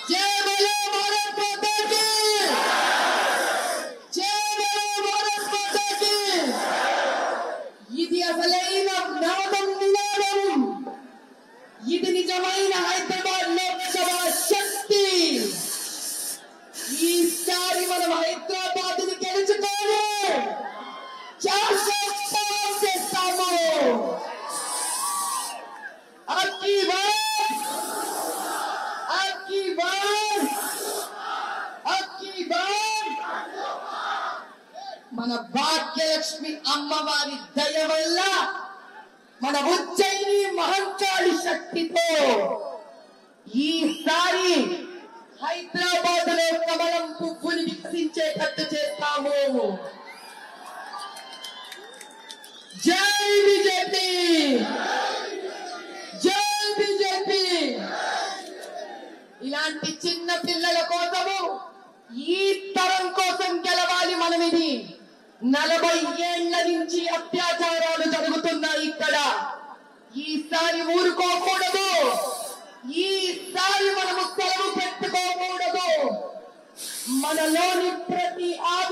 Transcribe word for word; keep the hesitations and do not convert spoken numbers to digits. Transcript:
జై బలో భారత్ మాతా కీ, జై బలో భారత్ మాతా కీ. ఇది అసలైన నాదం నినాదం, ఇది నిజమైన హైదరాబాద్ లోక్సభ శక్తి. ఈసారి మనం హైదరాబాద్ ని గెలుచుకోవాలి, చేస్తాము. అక్కి బార్ అక్కి బార్ అక్కి బార్ మన భాగ్యలక్ష్మి అమ్మవారి దయ వల్ల, మన ఉజ్జయిని మహంకాళి శక్తితో ఈసారి హైదరాబాద్ లో కమలం పువ్వుని వికసించేటట్టు చేస్తాము. జై బీజేపీ, జై బీజేపీ. ఇలాంటి చిన్న పిల్లల కోసము, ఈ తరం కోసం గెలవాలి మనం. ఇది నలభై ఏళ్ల నుంచి అత్యాచారాలు జరుగుతున్నాయి ఇక్కడ. ఈసారి ఊరుకోకూడదు, ఈసారి మనము సెలవు పెట్టుకోకూడదు. మనలోని ప్రతి